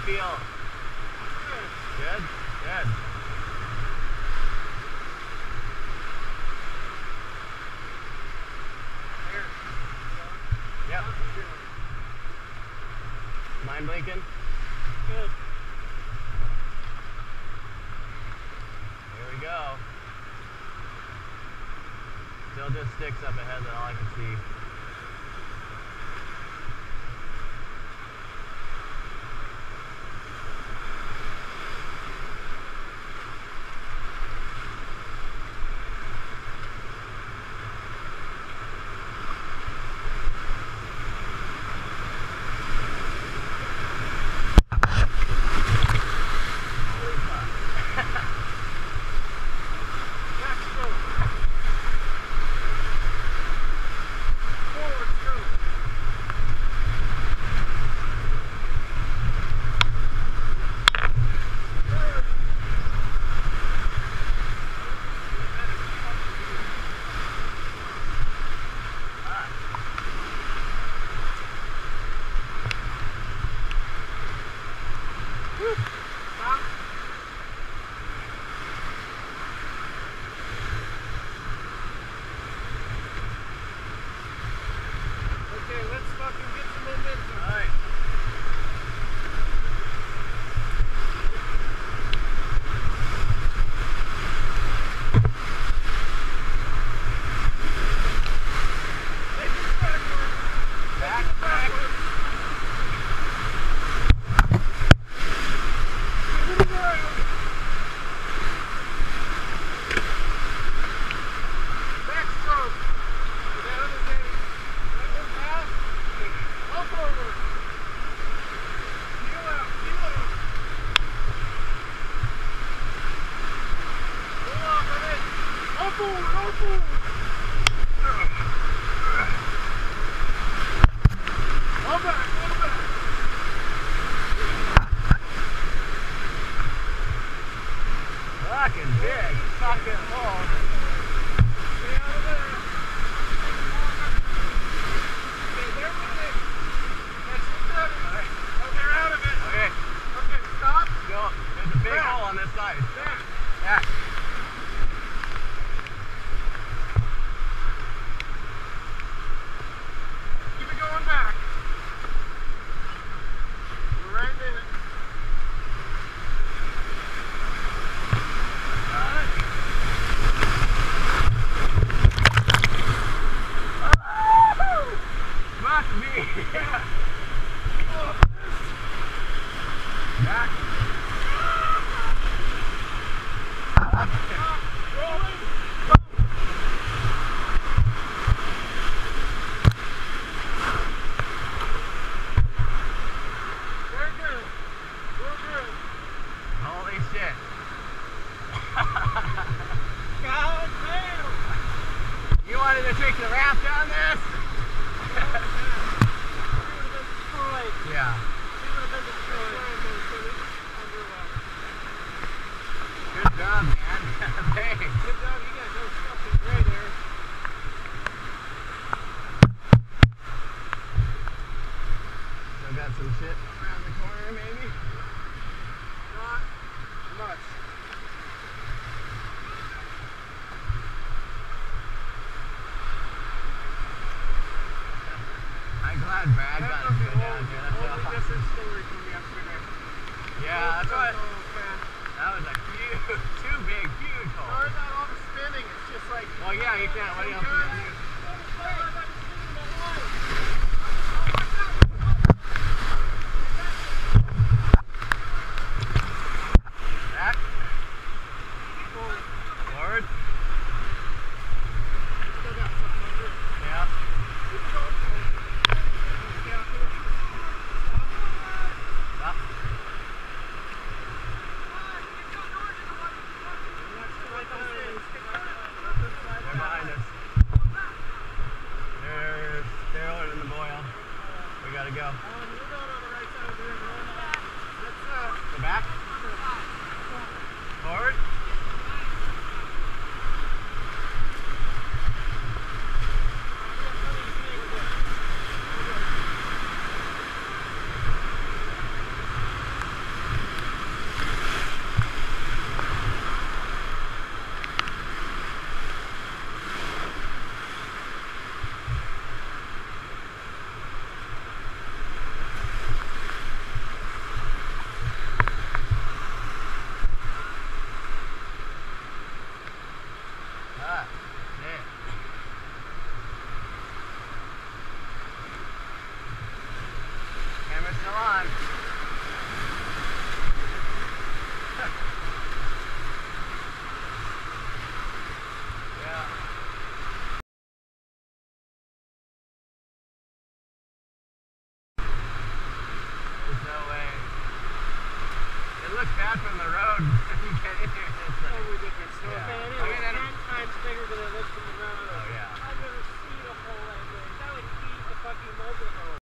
feel? Good? Good. Yep. Mind blinking? Good. Here we go. Still just sticks up ahead, that's all I can see. Okay, let's fucking get some momentum. All right. Fucking big fucking hole. Stay out of there. Okay, they're running. That's good. Alright. Oh, they're out of it. Okay. Okay, stop. Go. There's a big hole on this side. Back. Back. Keep it going back. We're right in it. Fuck me. Back. Rolling. Very good. We're good. Holy shit. God damn. You wanted to take the raft on this? Yeah. Good job, man. Thanks. Good job, you got no fucking gray there. Still got some shit around the corner, maybe? Not much. I'm glad Brad got us good down here. That's Totally awesome. different story from yesterday. Yeah, that's what. Man. That was a huge, too big, huge hole. Sorry about all the spinning. It's just like. Well, yeah, you can't. What else are you gonna do? Back. Forward. Still got something under it. Yeah. Stop. They're behind us. looks bad from the road when you get in here. It's like, Totally different stuff. yeah. I mean, I mean,